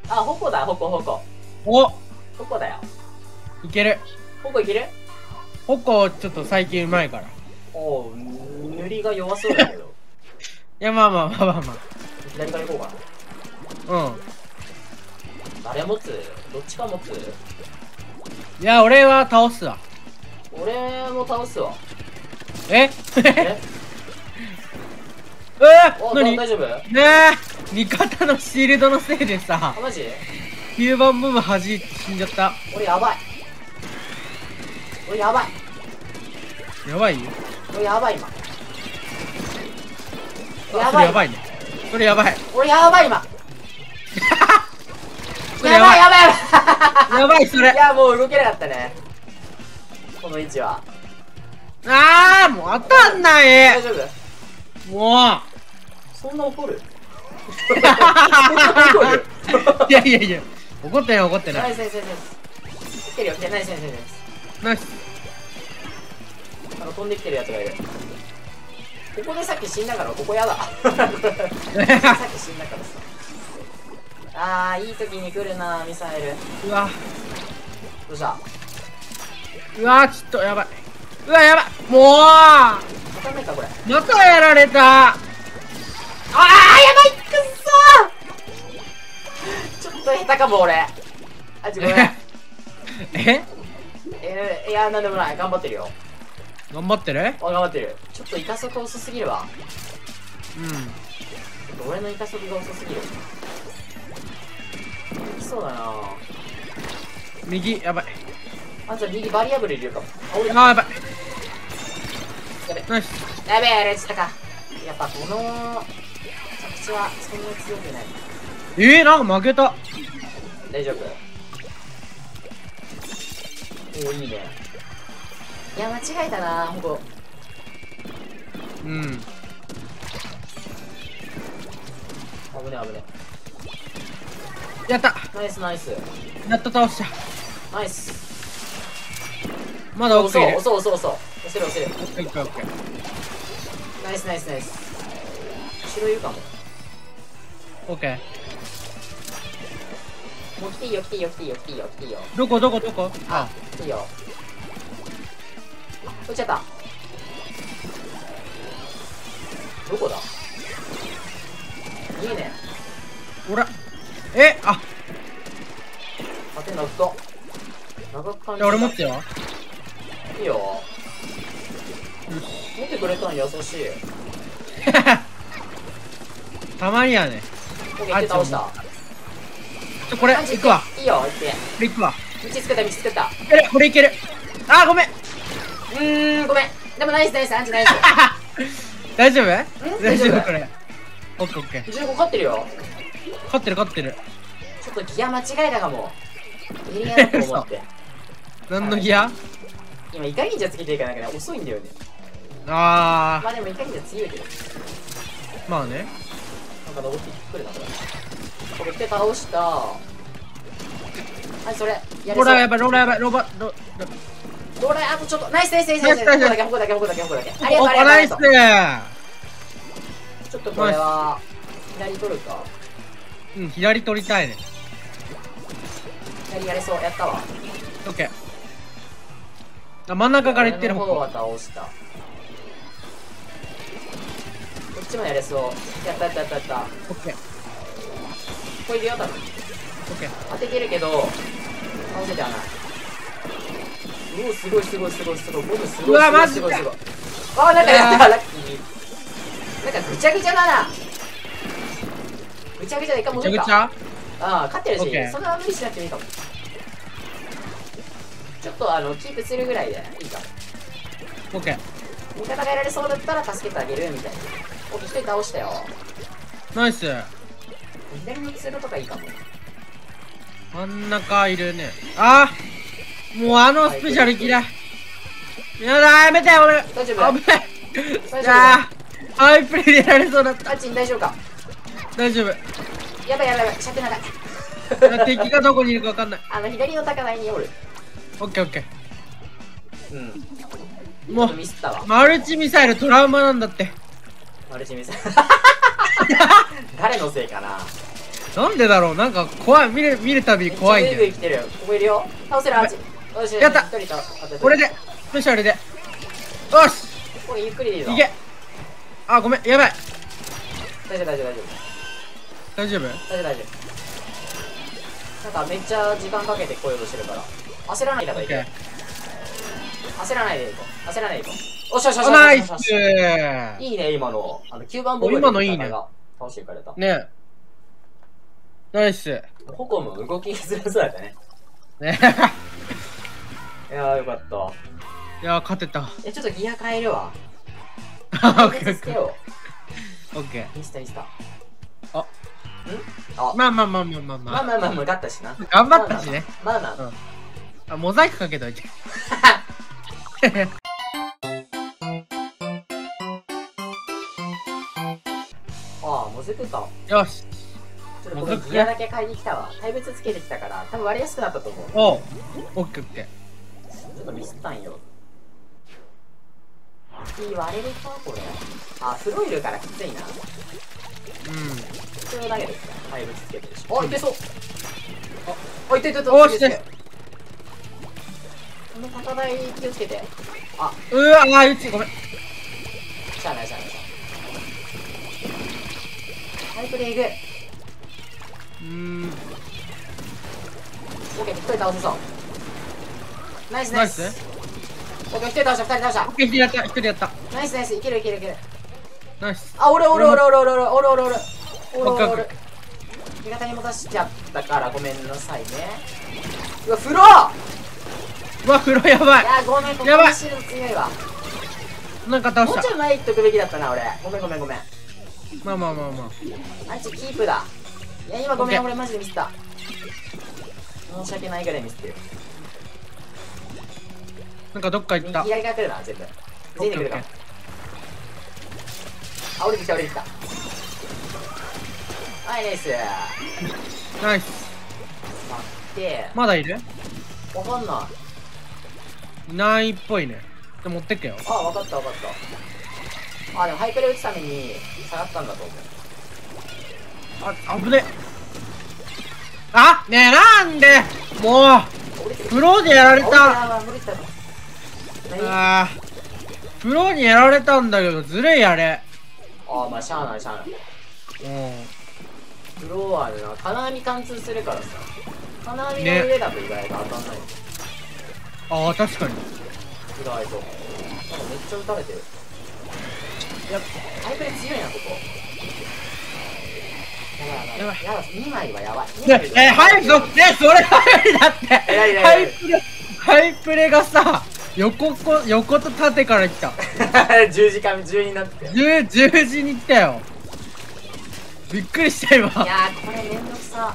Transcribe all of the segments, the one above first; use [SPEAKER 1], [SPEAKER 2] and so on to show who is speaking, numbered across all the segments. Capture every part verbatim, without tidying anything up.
[SPEAKER 1] あ、矛だ、矛、矛。
[SPEAKER 2] お、
[SPEAKER 1] 矛だよ。
[SPEAKER 2] いける。
[SPEAKER 1] 矛いける？
[SPEAKER 2] 矛ちょっと最近うまいから。
[SPEAKER 1] おう、塗りが弱そうだけど。
[SPEAKER 2] いや、まあまあまあまあま
[SPEAKER 1] 左から行こうかな。
[SPEAKER 2] あ。うん。
[SPEAKER 1] 誰持つ？どっちか持つ？
[SPEAKER 2] いや、俺は倒すわ。
[SPEAKER 1] 俺も倒すわ。
[SPEAKER 2] え
[SPEAKER 1] え
[SPEAKER 2] え
[SPEAKER 1] お、
[SPEAKER 2] 何
[SPEAKER 1] 大丈夫？
[SPEAKER 2] ねえ、味方のシールドのせいでさ
[SPEAKER 1] あ、、マジ？
[SPEAKER 2] きゅうばん部分弾いて死んじゃった。
[SPEAKER 1] 俺やばい。俺やばい。
[SPEAKER 2] やばい？
[SPEAKER 1] 俺やばい今。
[SPEAKER 2] あ、
[SPEAKER 1] やばい。
[SPEAKER 2] それやばいね。それやばい。
[SPEAKER 1] 俺やばい今。
[SPEAKER 2] それやばい。
[SPEAKER 1] やばいやばいやばい。
[SPEAKER 2] やばい、それ。
[SPEAKER 1] いや、もう動けなかったね。この位置は。
[SPEAKER 2] あー、もう当たんない。
[SPEAKER 1] 大丈夫？
[SPEAKER 2] もう。
[SPEAKER 1] そんな怒る？
[SPEAKER 2] いやいやいや、怒ってない怒ってない。
[SPEAKER 1] ナイスナイスナイス。来てるよ、来てる。ナイスナイスナイス。
[SPEAKER 2] ナイス。
[SPEAKER 1] あの飛んできてるやつがいる。ここでさっき死んだから、ここやだ。さっき死んだからさ。あー、いい時に来るな、ミサイル。
[SPEAKER 2] うわ、
[SPEAKER 1] どうした？
[SPEAKER 2] うわ、ちょっとやばい。うわ、やばい。もう
[SPEAKER 1] 当たんないか、これ。
[SPEAKER 2] またやられた。
[SPEAKER 1] あー、やばい、くっそー。ちょっと下手かも、俺。あ、ちょ、ごめん。
[SPEAKER 2] え
[SPEAKER 1] えー、いや、なんでもない。頑張ってるよ。
[SPEAKER 2] 頑張ってる。
[SPEAKER 1] あ、頑張ってる。ちょっとイカ速遅すぎるわ。
[SPEAKER 2] うん。
[SPEAKER 1] ちょっと俺のイカ速が遅すぎる。できそうだな。
[SPEAKER 2] 右、やばい。
[SPEAKER 1] あ、じゃあ右バリアブルいるかも。あ、俺、
[SPEAKER 2] あー、やばい。
[SPEAKER 1] やべ。
[SPEAKER 2] ナイス。
[SPEAKER 1] やべえ、やられちゃったか。やっぱこの着地はそんな強くない。
[SPEAKER 2] えー、なんか負けた。
[SPEAKER 1] 大丈夫？おお、いいね。いや、間違えたな、ほんと。
[SPEAKER 2] うん。
[SPEAKER 1] 危ね危ね。
[SPEAKER 2] やった。
[SPEAKER 1] ナイスナイス。
[SPEAKER 2] やっと倒した。
[SPEAKER 1] ナイス。
[SPEAKER 2] まだ奥いる。
[SPEAKER 1] そうそうそうそう。押せる押せる。
[SPEAKER 2] オッケーオッケーオッケー。
[SPEAKER 1] ナイスナイスナイス。後ろいるかも。
[SPEAKER 2] オッケー。
[SPEAKER 1] もう来ていいよ来ていいよ来ていいよ来ていいよ来ていいよ。
[SPEAKER 2] どこどこどこ。
[SPEAKER 1] あ、来ていいよ。落ちちゃった。どこだ？いいね。
[SPEAKER 2] ほら。え、あ、
[SPEAKER 1] 当てんな、ふと。長く感じ
[SPEAKER 2] じゃあ俺持ってよ。
[SPEAKER 1] いいよ。見てくれたの優しい。
[SPEAKER 2] たまにはね。
[SPEAKER 1] オッケー、倒した。
[SPEAKER 2] ちょ、これ、
[SPEAKER 1] マジ
[SPEAKER 2] 行くわ。
[SPEAKER 1] いいよ、行って。
[SPEAKER 2] これ行くわ。
[SPEAKER 1] 道作った、道作った。
[SPEAKER 2] え、これいける。あー、ごめん。
[SPEAKER 1] うーん、ごめん。でもナイスナイス、アンチナイス。
[SPEAKER 2] 大丈夫？
[SPEAKER 1] 大
[SPEAKER 2] 大
[SPEAKER 1] 丈夫
[SPEAKER 2] 丈夫これ。オッケーオッケー。
[SPEAKER 1] じゅうご勝ってるよ。
[SPEAKER 2] 勝ってる勝ってる。
[SPEAKER 1] ちょっとギア間違えたかも。エリアだと思って。
[SPEAKER 2] 何のギア？
[SPEAKER 1] 今、イカ忍者つけていかなきゃ遅いんだよね。
[SPEAKER 2] あ
[SPEAKER 1] まあでもイカ忍者強いけど。
[SPEAKER 2] ー、まあね。
[SPEAKER 1] なんか登ってくるな、これ。これ来て倒した。はい、それ。やれそう。
[SPEAKER 2] ローラーやばい、ローラーやばい、ローバ、ロ、ロ、
[SPEAKER 1] ローラー、あとちょっと。ナイスナイスナイスナイス。
[SPEAKER 2] ナイスナイス
[SPEAKER 1] ここだけ、ここだけ、ここだけ、ここだけ。ありがとう、
[SPEAKER 2] お、
[SPEAKER 1] ありがとう。あ
[SPEAKER 2] ナイス
[SPEAKER 1] りがとうちょっとこれは、左取るか。
[SPEAKER 2] うん、左取りたいね。
[SPEAKER 1] 左やれそう。やったわ。
[SPEAKER 2] オッケー。あ、真ん中から行ってる方。
[SPEAKER 1] 俺の方は倒した。こっちもやれそう。やったやったやったやった。
[SPEAKER 2] オッケー。
[SPEAKER 1] ここいるよ、多分。
[SPEAKER 2] オッケー。
[SPEAKER 1] 当ててるけど、倒せてはない。うお、すごいすごいすごいすごい。ボムすごい。
[SPEAKER 2] うわマジか
[SPEAKER 1] すごいすごい。あー、なんかやった、ラッキー。なんかぐちゃぐちゃだな。ぐちゃぐちゃで一回
[SPEAKER 2] ぐ
[SPEAKER 1] 戻るか。
[SPEAKER 2] ちゃぐちゃ。
[SPEAKER 1] ああ、勝ってるし、
[SPEAKER 2] オッケー
[SPEAKER 1] そんな無理しなくてもいいかも。ちょっとあの、キープするぐらいでいいかも。
[SPEAKER 2] オッケー。
[SPEAKER 1] 味方がやられそうだったら助けてあげるみたいな。オッケー、一人倒したよ。
[SPEAKER 2] ナイス。
[SPEAKER 1] 左のツルとかいいかも。
[SPEAKER 2] 真ん中いるね。あー、もうあのスペシャル嫌い。やだ、やめて、俺。
[SPEAKER 1] 大丈夫？
[SPEAKER 2] 危ない。
[SPEAKER 1] 大
[SPEAKER 2] いや
[SPEAKER 1] 丈
[SPEAKER 2] ー、ハイプレイでやられそうだっ
[SPEAKER 1] 夫？
[SPEAKER 2] た。
[SPEAKER 1] あっちに大丈夫か？
[SPEAKER 2] 大丈夫。
[SPEAKER 1] やばいやばいやばい、尺長い。
[SPEAKER 2] 敵がどこにいるか分かんない。
[SPEAKER 1] あの、左の高台におる。
[SPEAKER 2] オッケーオッケ
[SPEAKER 1] うん。
[SPEAKER 2] ー。もう
[SPEAKER 1] ミスったわ。
[SPEAKER 2] マルチミサイルトラウマなんだって。
[SPEAKER 1] マルチミサイル。誰のせいかな。
[SPEAKER 2] なんでだろう、なんか怖い、見る見るたび怖いんだよ。
[SPEAKER 1] めっちゃグイグイ来てるよ。ここいるよ。倒せるアーチ。よし、
[SPEAKER 2] やった
[SPEAKER 1] 一人と当てて
[SPEAKER 2] これでスペシャルでよし
[SPEAKER 1] これゆっくりでいいぞ。
[SPEAKER 2] いけ。あ、ごめん、やばい。
[SPEAKER 1] 大丈夫大丈夫大丈夫。
[SPEAKER 2] 大丈夫？
[SPEAKER 1] 大丈夫大丈夫。なんかめっちゃ時間かけて来ようとしてるから焦らないでいいけ。焦らないでいこう。焦らないでいこう。おしよしよしよし
[SPEAKER 2] ナイス。
[SPEAKER 1] いいね今の。あのきゅうばんボブ
[SPEAKER 2] 今のいいね。
[SPEAKER 1] 倒してくれた。
[SPEAKER 2] ねえ。ナイス。
[SPEAKER 1] ホコも動きづらそうだったね。
[SPEAKER 2] ね
[SPEAKER 1] いやーよかった。
[SPEAKER 2] いやー勝てた。
[SPEAKER 1] え、ちょっとギア変えるわ。
[SPEAKER 2] オッケー
[SPEAKER 1] つけよ
[SPEAKER 2] オッケー。
[SPEAKER 1] う。ミスタミスタ。
[SPEAKER 2] あ、
[SPEAKER 1] んあ、
[SPEAKER 2] まあまあまあまあまあまあ。
[SPEAKER 1] まあまあまあ、向かったしな。
[SPEAKER 2] 頑張ったしね。
[SPEAKER 1] まあまあ。
[SPEAKER 2] うん。あ、モザイクかけといて。
[SPEAKER 1] ああ、もずくか。
[SPEAKER 2] よし。
[SPEAKER 1] ちょっとこれギアだけ買いに来たわ。対物つけてきたから、多分割りやすくなったと思う。
[SPEAKER 2] おう。オッケーオッケ
[SPEAKER 1] ちょっとミスったんよ。いい割れるかこれ。あ、フロイルからきついな。
[SPEAKER 2] ー。
[SPEAKER 1] 必要だけど、対物つけてるし。あ、いけそう。あ、いっていっていって。
[SPEAKER 2] おーしね。
[SPEAKER 1] この高台気をつけて。あ、
[SPEAKER 2] うん。うわー、うち、ごめん。
[SPEAKER 1] しゃあないしゃあないしゃあない。タイプでいく。
[SPEAKER 2] うーん。
[SPEAKER 1] オッケー、一人倒せそう。ナイスナイス。
[SPEAKER 2] ナイス。
[SPEAKER 1] オッケー、一人倒した、二人倒した
[SPEAKER 2] オッ。ケー、一人やった、一人やった。
[SPEAKER 1] ナイスナイス、いけるいけるいける。
[SPEAKER 2] ナイス。
[SPEAKER 1] あ、俺俺俺俺俺俺俺俺俺俺俺
[SPEAKER 2] オッケーオッケ
[SPEAKER 1] 俺味方に戻しちゃったからごめんなさいね。うわ、風呂。
[SPEAKER 2] うわ、風呂やばい。
[SPEAKER 1] いや、ごめん、ここ
[SPEAKER 2] やばい
[SPEAKER 1] のシールド強いわ。
[SPEAKER 2] なんか倒した
[SPEAKER 1] もうちょい。前行っとくべきだったな、俺。ごめんごめんごめん。
[SPEAKER 2] まあまあまあまあ。
[SPEAKER 1] あいつキープだ。いや、今ごめん、
[SPEAKER 2] オッケー
[SPEAKER 1] 俺マジでミスった。申し訳ないぐらいミスってる。
[SPEAKER 2] なんかどっか行った。
[SPEAKER 1] 左から来るな、全部。全員で来るかも。あ、降りてきた降りてきた。はい、ナイス。
[SPEAKER 2] ナイス。
[SPEAKER 1] 待って
[SPEAKER 2] まだいる？
[SPEAKER 1] わかんない。
[SPEAKER 2] いないっぽいね。で持ってっけよ。
[SPEAKER 1] あ、わかったわかった。あ、でもハイペレ打つために下がったんだと思う。
[SPEAKER 2] あ、危ね。あ、ねえ、なんでもうフローでやられた。
[SPEAKER 1] あ、降りてた。何？
[SPEAKER 2] あー、フローにやられたんだけどずるいあれ。
[SPEAKER 1] ああ、まあしゃあないしゃあない。
[SPEAKER 2] うん。
[SPEAKER 1] フロアでな、金網貫通するからさ。金網の上だと意外と当たんない。
[SPEAKER 2] ああ、確かに。
[SPEAKER 1] 意外と。なんかめっちゃ撃たれてる。いや、ハイプレ強いな、ここ。やばいやばい。やばい、にまいはやばい。
[SPEAKER 2] ねえ、早くそ、ねそれは無理だって。ハイプレ、ハイプレがさ、横こ、横と縦から来た。
[SPEAKER 1] 十字かじゅうになって。
[SPEAKER 2] 十、十字に来たよ。びっくりした今。
[SPEAKER 1] いやー、これめんどくさ。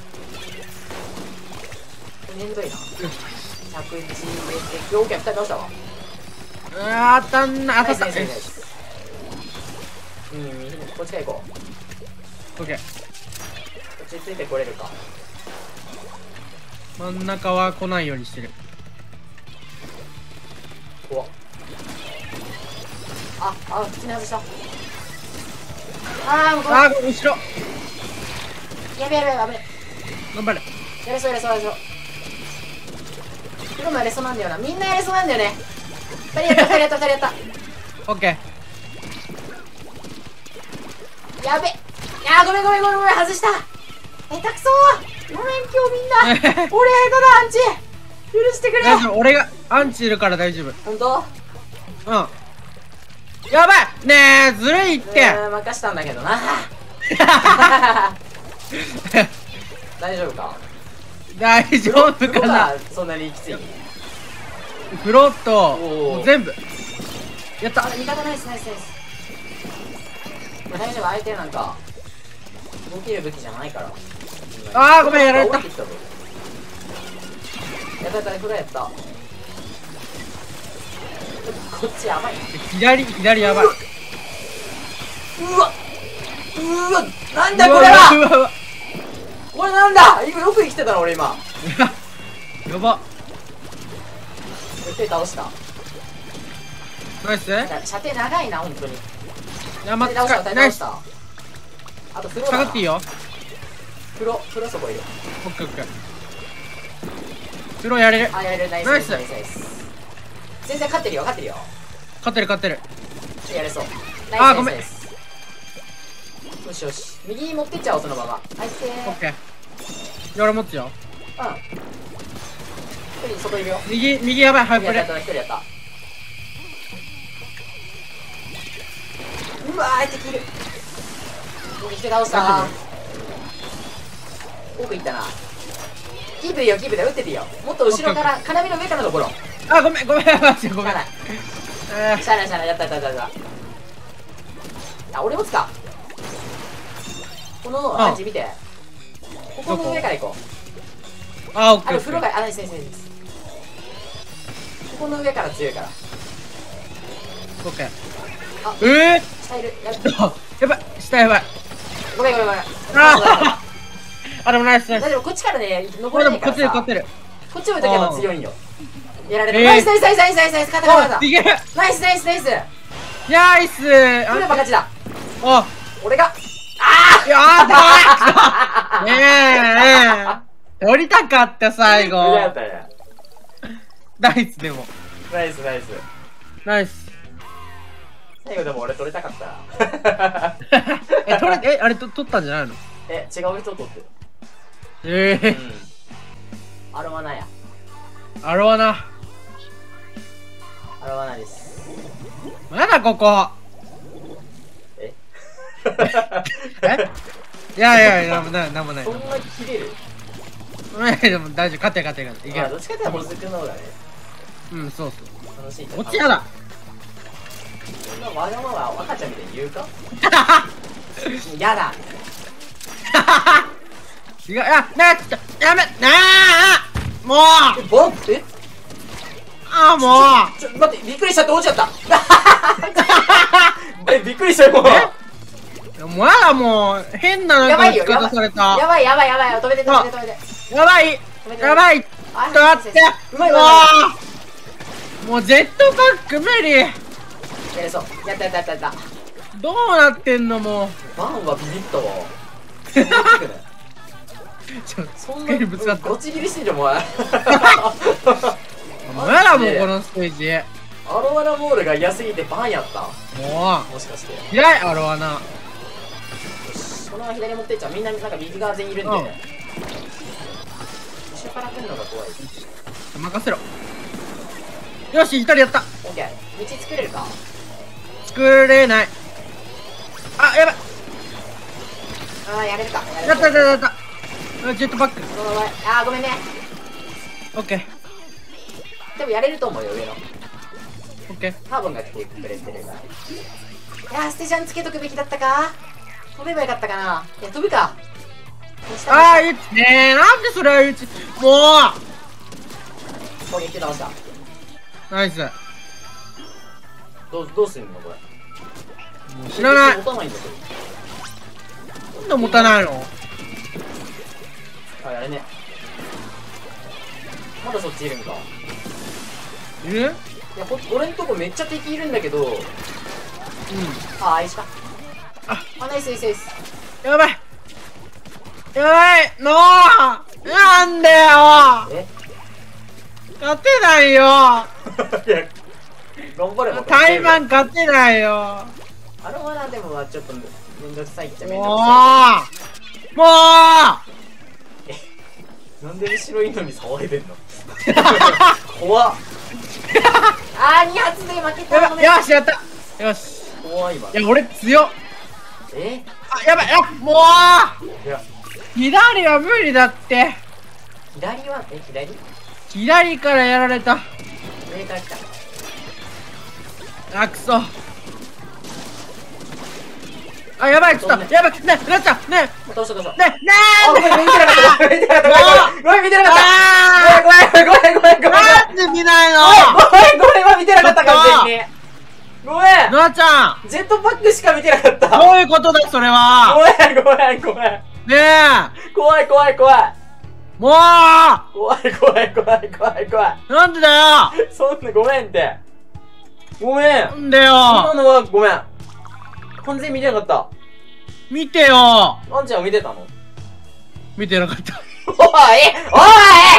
[SPEAKER 1] これめんどいな。着地入れて、オーケー、ふたり倒したわ。
[SPEAKER 2] うわー、当たんな、当たった。
[SPEAKER 1] ナイスナイスナイス。うん、こっちから行こう。
[SPEAKER 2] オッケー。
[SPEAKER 1] こっちついてこれるか。
[SPEAKER 2] 真ん中は来ないようにしてる。
[SPEAKER 1] 怖っ。あ、あ、普通に外した。あー、もうこれ。
[SPEAKER 2] あー、後ろ。
[SPEAKER 1] やべやべやべ、危ね。
[SPEAKER 2] 頑張れ。
[SPEAKER 1] やれそうやれそうやれそう。プロもやれそうなんだよな。みんなやれそうなんだよね。二人やった、二人やった、二人やった。
[SPEAKER 2] オッケ
[SPEAKER 1] やべ。いやー、ごめんごめんごめんごめん、外した。下手くそー。ごめん、今日みんな。俺、下手だ、アンチ。許してく
[SPEAKER 2] ー。
[SPEAKER 1] れ。
[SPEAKER 2] 大丈夫、俺がアンチいるから大丈夫。
[SPEAKER 1] ほんと？
[SPEAKER 2] うん。やばいねえ、ずるいって。
[SPEAKER 1] うん、任したんだけどな。大丈夫か？
[SPEAKER 2] 大丈夫かな。
[SPEAKER 1] そんなにきつい。
[SPEAKER 2] フロット、
[SPEAKER 1] おー
[SPEAKER 2] もう全部。やった
[SPEAKER 1] あ、味方ナイスナイスナイス。大丈夫、相手なんか動ける武器じゃないから。
[SPEAKER 2] あー、ごめん、やられた。
[SPEAKER 1] 降りてきぞ。やったやった、フロやった。こっちやばい。
[SPEAKER 2] 左、左やばい。
[SPEAKER 1] うわうわ、なんだこれは。
[SPEAKER 2] うわうわ
[SPEAKER 1] これなんだ。今よく生きてたな俺今。
[SPEAKER 2] やば。
[SPEAKER 1] 手倒した。
[SPEAKER 2] ナイス。
[SPEAKER 1] 射程長いな本当に。
[SPEAKER 2] やまっ
[SPEAKER 1] 手倒した手
[SPEAKER 2] ナイス。
[SPEAKER 1] 倒した。あとフロー
[SPEAKER 2] 下がっていいよ。
[SPEAKER 1] 風呂、風呂そこいる。
[SPEAKER 2] オッケーオッケー。風呂やれる。
[SPEAKER 1] あ、やれる。ナイス
[SPEAKER 2] ナイス
[SPEAKER 1] ナイスナイスナイス。全然勝ってるよ、勝ってるよ。
[SPEAKER 2] 勝ってる勝ってる。
[SPEAKER 1] やれそう。
[SPEAKER 2] あーごめん
[SPEAKER 1] ナイスナイス。よしよし。右に持ってっちゃおう、そのまま。ナイスー。
[SPEAKER 2] オッケー。じゃあ俺持つよ。
[SPEAKER 1] うん。一人外いるよ。
[SPEAKER 2] 右、右やばい、ハイプレ。
[SPEAKER 1] やったやった、一人やった。うわー、敵いる。僕一人倒したー。奥行ったな。キープでいいよ、キープで打ってていいよ。もっと後ろから、金網の上からのところ。
[SPEAKER 2] あ、ごめん、ごめん、マジでごめん。
[SPEAKER 1] しゃあない。
[SPEAKER 2] えー
[SPEAKER 1] しゃあないしゃあない、やったやったやったやった。あ、俺持つか。この感じ見て。ここの上から行こう。
[SPEAKER 2] あ、オッケー。
[SPEAKER 1] あの風呂が、あ、ナイスナイスナイス。ここの上から強いから。
[SPEAKER 2] オッケー。
[SPEAKER 1] あ、
[SPEAKER 2] え
[SPEAKER 1] 下いる。やべ。
[SPEAKER 2] ー、やばい、下やばい。
[SPEAKER 1] ごめんごめんごめん。
[SPEAKER 2] ああ、でもナイスナイス。
[SPEAKER 1] 大丈夫、こっちからね、登
[SPEAKER 2] これでも
[SPEAKER 1] れないからさ。
[SPEAKER 2] 勝ってる勝ってる。
[SPEAKER 1] こっち向いとけば強いんよ。やられる。
[SPEAKER 2] えー
[SPEAKER 1] ナイスナイスナイスナイスナイスナイス。勝った勝った
[SPEAKER 2] おい、いける。
[SPEAKER 1] ナイスナイスナイス。
[SPEAKER 2] ナイス。
[SPEAKER 1] これば勝ちだ。
[SPEAKER 2] お、
[SPEAKER 1] 俺が。あ
[SPEAKER 2] やばい。ねえ。取りたかった最後。
[SPEAKER 1] やったね。
[SPEAKER 2] ナイスでも。
[SPEAKER 1] ナイスナイス。
[SPEAKER 2] ナイス。
[SPEAKER 1] 最後でも俺取れたかった
[SPEAKER 2] え、取れ、え、あれと取ったんじゃないの？
[SPEAKER 1] え、違う人取ってる。
[SPEAKER 2] ええ。
[SPEAKER 1] うん。アロマナや。
[SPEAKER 2] アロワナ。
[SPEAKER 1] アロマナです。
[SPEAKER 2] まだここ。
[SPEAKER 1] え
[SPEAKER 2] えいやいやいや、なんもない、なんもない。
[SPEAKER 1] そんな切れる？
[SPEAKER 2] え、でも大丈夫、勝てる勝てる勝てる。いけ
[SPEAKER 1] まあ、ど
[SPEAKER 2] る。
[SPEAKER 1] っちかっていうと、ホズくんの方がね、
[SPEAKER 2] うん、そうそう。
[SPEAKER 1] 楽しいじゃん。
[SPEAKER 2] こっちやだ。
[SPEAKER 1] そんなわがまま赤ちゃんみたいに言うかやだ。
[SPEAKER 2] 違う、いや、なあ、ちょっと、やめ、なあもう
[SPEAKER 1] え、ボンえ
[SPEAKER 2] あ、もう
[SPEAKER 1] ちょ、待って、びっくりしちゃって落ちちゃったえ、びっくりしたよ、もう。
[SPEAKER 2] もうやだ、もう、変な
[SPEAKER 1] やばいよ、
[SPEAKER 2] なんか打ち
[SPEAKER 1] やばい
[SPEAKER 2] 方された。
[SPEAKER 1] やばいやばいやばい、止めて止めて止めて。
[SPEAKER 2] やばい
[SPEAKER 1] 止めて
[SPEAKER 2] やばいちょ
[SPEAKER 1] あ
[SPEAKER 2] っと待って
[SPEAKER 1] うまいうまいうま
[SPEAKER 2] もうもうジェットパック無理
[SPEAKER 1] やれそう。やったやったやったやった。
[SPEAKER 2] どうなってんのもう
[SPEAKER 1] バンはビビったわ。
[SPEAKER 2] ちょっと
[SPEAKER 1] そん
[SPEAKER 2] すっげえぶつか
[SPEAKER 1] な
[SPEAKER 2] った
[SPEAKER 1] ゴチ切りしてんじゃんお前。
[SPEAKER 2] もうやだもんこのステージ
[SPEAKER 1] アロワナボールが嫌すぎてバンやった。
[SPEAKER 2] も
[SPEAKER 1] もしかして。
[SPEAKER 2] う嫌いアロワナ
[SPEAKER 1] よし、このまま左持ってっちゃう。みんななんか右側全員いるんで、
[SPEAKER 2] うん
[SPEAKER 1] 後ろから来るのが怖い。
[SPEAKER 2] 任せろよし一人やった
[SPEAKER 1] オッケー。道作れるか。
[SPEAKER 2] 作れないあやばい
[SPEAKER 1] あー、やれるか。やれる
[SPEAKER 2] やったやったやったあジェットパック
[SPEAKER 1] ごめんごめん。あー、ごめんね。
[SPEAKER 2] オッケー
[SPEAKER 1] でもやれると思うよ、上の。
[SPEAKER 2] オッケー
[SPEAKER 1] カーボンが来てくれてるから。いやー、ステジャンつけとくべきだったか。飛べばよかったかな。いや、飛ぶか。
[SPEAKER 2] ああ、ゆちねえ、なんでそれはゆち、も
[SPEAKER 1] 攻撃倒した。
[SPEAKER 2] うナイス。
[SPEAKER 1] どう、どうすんのこれ。
[SPEAKER 2] 知らない。
[SPEAKER 1] 持たないんだけど。
[SPEAKER 2] なんで持たないの？
[SPEAKER 1] あ、やれね。まだそっちいるんか。
[SPEAKER 2] いる？
[SPEAKER 1] いや、こ俺んとこめっちゃ敵いるんだけど。
[SPEAKER 2] うん。
[SPEAKER 1] あ、愛しか。
[SPEAKER 2] あ、
[SPEAKER 1] あ、ナイスナイスナイス。
[SPEAKER 2] やばい。やばいのーなんでよ
[SPEAKER 1] え
[SPEAKER 2] 勝てないよ
[SPEAKER 1] いや、頑張れば。
[SPEAKER 2] タイマン勝てないよ
[SPEAKER 1] あのまなでもまあちょっとめんどくさいっちゃめん
[SPEAKER 2] もう
[SPEAKER 1] どくさ
[SPEAKER 2] もう
[SPEAKER 1] い。なんで後ろいんのに騒いでんの怖っ。あー、に発で負けた。
[SPEAKER 2] やばいよしやったよし
[SPEAKER 1] 怖いわ。
[SPEAKER 2] いや俺強っ
[SPEAKER 1] え
[SPEAKER 2] あやばいあもう
[SPEAKER 1] いや、
[SPEAKER 2] 左は無理だって
[SPEAKER 1] 左は、え、左
[SPEAKER 2] 左からやられた
[SPEAKER 1] 上から来た。
[SPEAKER 2] あくそあやばいちょっとやばいねなっちゃうね
[SPEAKER 1] どうしたどうした。
[SPEAKER 2] ねね
[SPEAKER 1] あ、ごめん、見てなかった。見てなかった。ごめん、見てなかった。
[SPEAKER 2] あ
[SPEAKER 1] ごめん、ごめん、ごめん、ごめん、ごめん。
[SPEAKER 2] なんで見ないの
[SPEAKER 1] ごめん、ごめん、今見てなかった、完全に。ごめん。
[SPEAKER 2] なあちゃん
[SPEAKER 1] ジェットパックしか見てなかった。
[SPEAKER 2] どういうことだそれは
[SPEAKER 1] ごめん、ごめん、ごめん。
[SPEAKER 2] ねえ
[SPEAKER 1] 怖い、怖い、怖い。
[SPEAKER 2] もう
[SPEAKER 1] 怖い、怖い、怖い、怖い、怖い。
[SPEAKER 2] なんでだよ
[SPEAKER 1] そんな、ごめんって。ごめん。
[SPEAKER 2] なんでよ
[SPEAKER 1] 今のはごめん。完全に見てなかった。
[SPEAKER 2] 見てよ
[SPEAKER 1] あんちゃんは見てたの？
[SPEAKER 2] 見てなかった。
[SPEAKER 1] おいおい